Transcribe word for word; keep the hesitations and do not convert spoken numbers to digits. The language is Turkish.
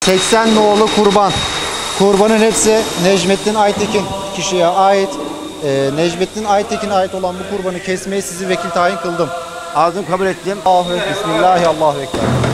seksen nolu kurban. Kurbanın hepsi Necmettin Aytekin kişiye ait. Ee, Necmettin Aytekin'e ait olan bu kurbanı kesmeyi sizi vekil tayin kıldım. Aldım, kabul ettim. Allahu Ekber. Bismillahirrahmanirrahim. Allahu Ekber.